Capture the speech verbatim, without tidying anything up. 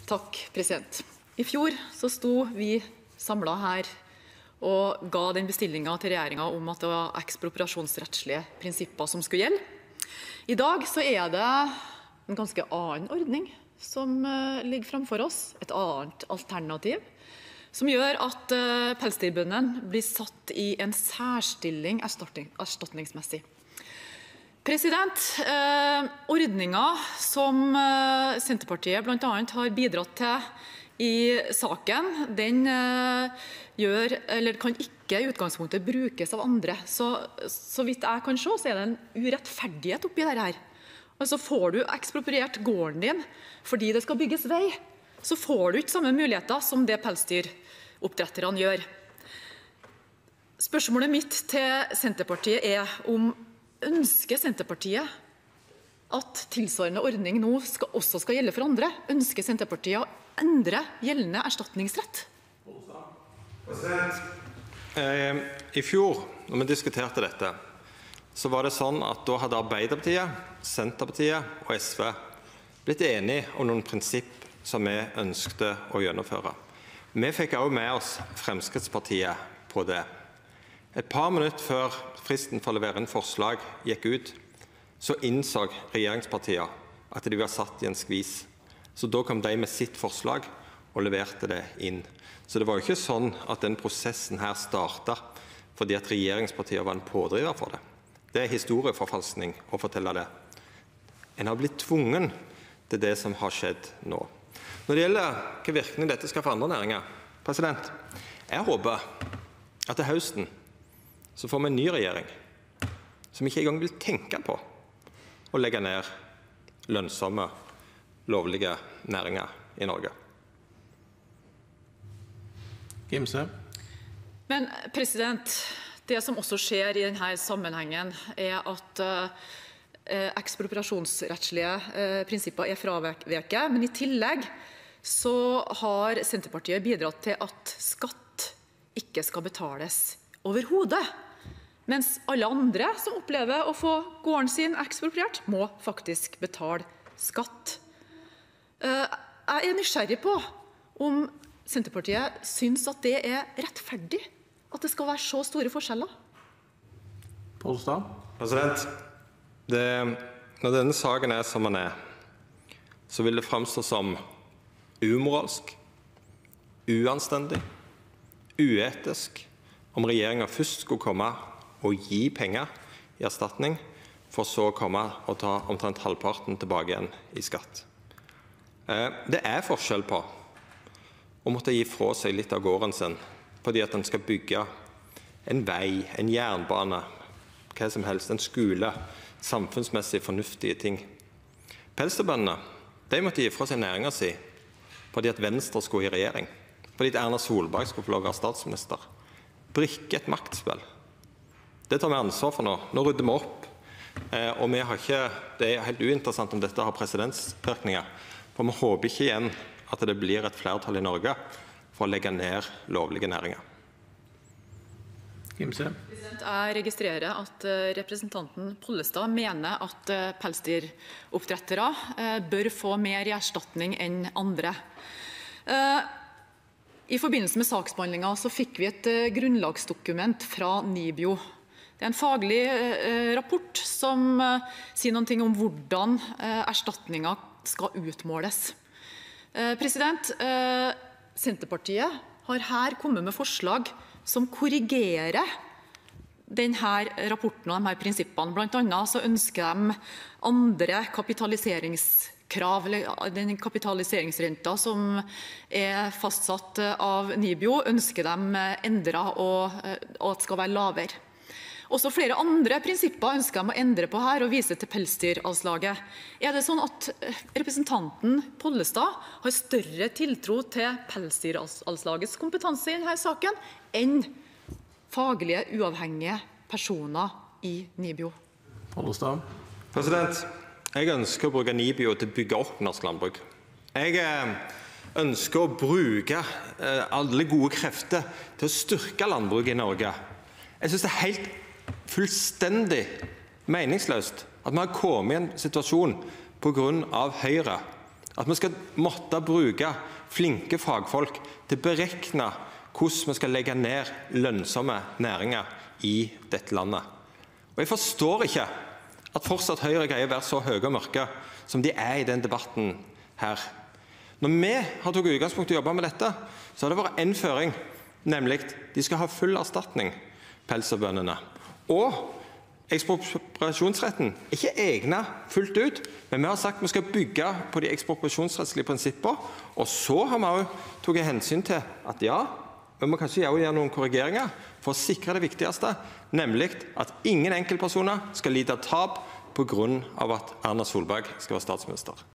Takk, president. I fjor så sto vi samlet her og ga den bestillingen til regjeringen om at det var ekspropriasjonsrettslige prinsipper som skulle gjelde. I dag så er det en ganske annen ordning som ligger framfor oss, et annet alternativ, som gjør at pelsdyrbøndene blir satt i en særstilling erstatning, erstatningsmessig. President, eh, ordningen som eh, Senterpartiet blant annet har bidratt til i saken, den eh, gjør, eller kan ikke i utgangspunktet brukes av andre. Så, så vidt jeg kan se, så er det en urettferdighet oppi dette her. Altså får du ekspropriert gården din fordi det skal bygges vei, så får du ikke samme muligheter som det pelsdyroppdretterne gjør. Spørsmålet mitt til Senterpartiet er om ønsker Senterpartiet at tilsvarende ordning nå skal, også skal gjelde for andre? Ønsker Senterpartiet å endre gjeldende erstatningsrett? Eh, I fjor, når vi diskuterte dette, så var det sånn at da hadde Arbeiderpartiet, Senterpartiet og S V blitt enige om noen prinsipp som vi ønskte å gjennomføre. Vi fikk også med oss Fremskrittspartiet på det. Et par minutter før fristen for å levere inn forslag gikk ut, så innså regjeringspartiene at de var satt i en skvis. Så da kom de med sitt forslag og leverte det inn. Så det var jo ikke sånn at den prosessen her startet fordi at regjeringspartiene var en pådriver for det. Det er historieforfalskning å fortelle det. En har blitt tvungen til det som har skjedd nå. Når det gjelder hvilken virkning dette skal for andre næringer, president, jeg håper at til høsten så får vi en ny regjering som ikke engang vil tenke på å legge ned lønnsomme, lovlige næringer i Norge. Gimse. Men president, det som også skjer i denne sammenhengen er at eh, ekspropriasjonsrettslige eh, prinsipper er fraveket, men i tillegg så har Senterpartiet bidratt til at skatt ikke skal betales overhodet. Mens alle andre som opplever å få gården sin ekspropriert, må faktisk betale skatt. Jeg er nysgjerrig på om Senterpartiet synes at det er rettferdig, at det skal være så store forskjeller. Pollestad. President, det, når denne saken er som den er, så vil det fremstå som umoralsk, uanstendig, uetisk, om regjeringen først skulle komme og gi penger i erstatning, for så å komme og ta omtrent halvparten tilbake igjen i skatt. Det er forskjell på å måtte gi fra seg litt av gården sin, fordi at den skal bygge en vei, en jernbane, hva som helst, en skole, samfunnsmessig fornuftige ting. Pelsdyrbøndene, de måtte gi fra seg næringen sin, fordi at Venstre skulle i regjering, fordi at Erna Solberg skulle få lov å være statsminister. Brikke et maktspill. Det tar vi ansvar for nå. Nå rydder vi opp. Eh, og vi har ikke, det er helt uinteressant om dette har presedensvirkninger. For vi håper ikke igjen at det blir et flertall i Norge for å legge ned lovlige næringer. Gimse. Jeg registrerer at representanten Pollestad mener at pelsdyroppdrettere bør få mer i erstatning enn andre. I forbindelse med saksbehandlingen så fikk vi et grunnlagsdokument fra NIBIO. Det er en faglig rapport som sier noe om hvordan erstatninger skal utmåles. President, Senterpartiet har her kommet med forslag som korrigerer denne rapporten og disse prinsippene. Blant annet så ønsker de andre kapitaliseringskrav, eller den kapitaliseringsrenta som er fastsatt av NIBIO, ønsker de endret og, og at skal være lavere. Også flere andre prinsipper ønsker de å endre på her og vise til pelsdyralslaget. Er det sånn at representanten Pollestad har større tiltro til pelsdyralslagets kompetanse i denne saken enn faglige, uavhengige personer i NIBIO? Pollestad. President, jeg ønsker å bruke NIBIO til å bygge opp norsk landbruk. Jeg ønsker å bruke alle gode krefter til å styrke landbruket i Norge. Jeg synes det er helt fullstendig meningsløst at vi har kommet i en situasjon på grunn av Høyre, At vi skal måtte bruke flinke fagfolk til å berekne hvordan vi skal legge ned lønnsomme næringer i dette landet. Og jeg forstår ikke at fortsatt Høyre greier å være så høye og mørke som de er i den debatten her. Når vi har tatt utgangspunkt i å jobbe med dette, så har det vært en føring, nemlig de skal ha full erstatning, pelsdyrbøndene. Og ekspropriasjonsretten er ikke egnet fullt ut, men vi har sagt vi skal bygge på de ekspropriasjonsrettslige prinsipper, og så har vi også tatt hensyn til at ja, vi må kanskje gjøre noen korrigeringer for å sikre det viktigste, nemlig at ingen enkeltpersoner skal lide tap på grunn av at Erna Solberg skal være statsminister.